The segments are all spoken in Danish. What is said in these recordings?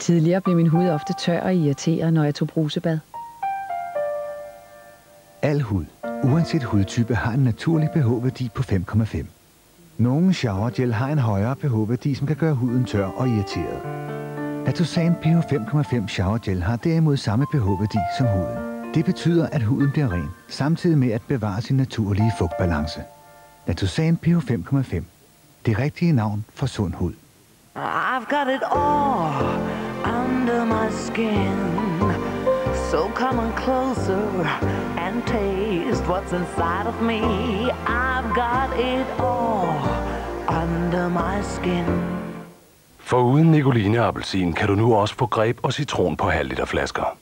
Tidligere blev min hud ofte tør og irriteret, når jeg tog brusebad. Al hud, uanset hudtype, har en naturlig pH-værdi på 5,5. Nogle showergel har en højere pH-værdi, som kan gøre huden tør og irriteret. Natosan pH 5,5 showergel har derimod samme pH-værdi som huden. Det betyder, at huden bliver ren, samtidig med at bevare sin naturlige fugtbalance. Natosan pH 5,5. Det rigtige navn for sund hud. I've got it all under my skin. So come on closer and taste what's inside of me. I've got it all under my skin. Foruden Nicoline appelsin kan du nu også få greb og citron på halv liter flasker.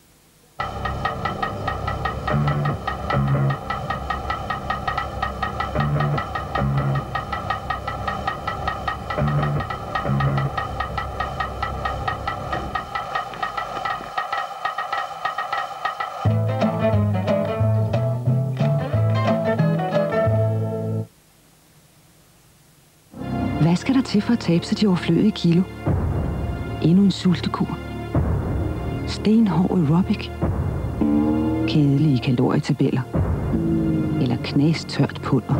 Hvad skal der til for at tabe sig de overflødige kilo? Endnu en sultekur. Stenhård aerobic. Kedelige kalorietabeller. Eller knastørt pulver.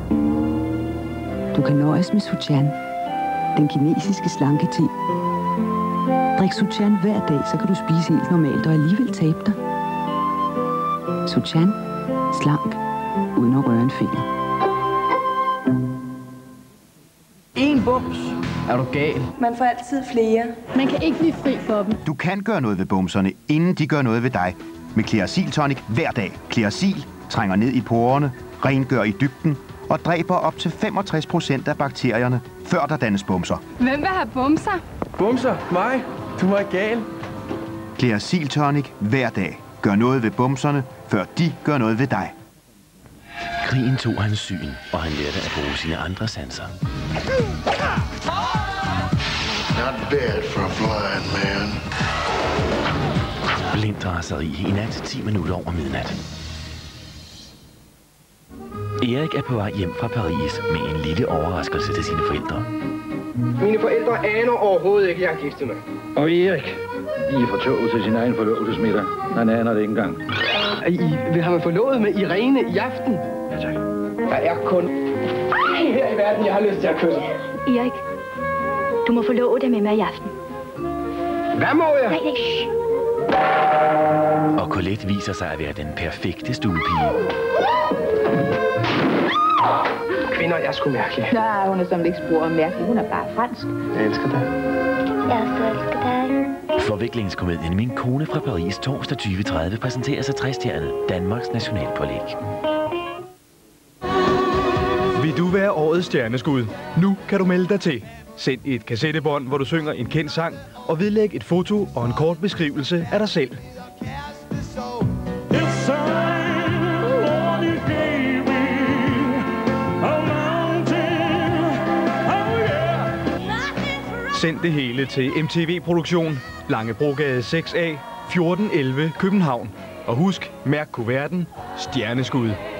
Du kan nøjes med Suchan, den kinesiske slanke-te. Drik Suchan hver dag, så kan du spise helt normalt og alligevel tabe dig. Suchan. Slank. Uden at røre en finger. En bums. Er du gal? Man får altid flere. Man kan ikke blive fri for dem. Du kan gøre noget ved bumserne, inden de gør noget ved dig. Med Clearasil Tonic hver dag. Clearasil trænger ned i porerne, rengør i dybden og dræber op til 65% af bakterierne, før der dannes bumser. Hvem vil have bumser? Bumser? Mig? Du er gal. Clearasil Tonic hver dag. Gør noget ved bumserne, før de gør noget ved dig. Krigen tog hans syn, og han lærte at bruge sine andre sanser. Not bad for a blind man. Blindt raseri i nat 10 minutter over midnat. Erik er på vej hjem fra Paris med en lille overraskelse til sine forældre. Mine forældre aner overhovedet ikke, at jeg er giftet med. Og Erik, I er for tog til sin egen forlovelsesmiddag. Han aner det ikke engang. I vil have mig forlovet med Irene i aften? Ja, tak. Der er kun her i verden, jeg har lyst til at kysse. Erik, du må forlove dig med mig i aften. Hvad må jeg? Nej. Og Colette viser sig at være den perfekte stuepige. Kvinder er sgu mærkelige. Nej, hun er som ikke spor mærkelig. Hun er bare fransk. Jeg elsker dig. Jeg elsker dig. Forviklingskomedien Min kone fra Paris torsdag 20:30 præsenteres af 60-stjernet Danmarks Nationalpålæg. Vil du være årets stjerneskud? Nu kan du melde dig til. Send et kassettebånd, hvor du synger en kendt sang, og vedlæg et foto og en kort beskrivelse af dig selv. Send det hele til MTV Produktion, Langebrogade 6A, 1411 København. Og husk, mærk kuverten, stjerneskud.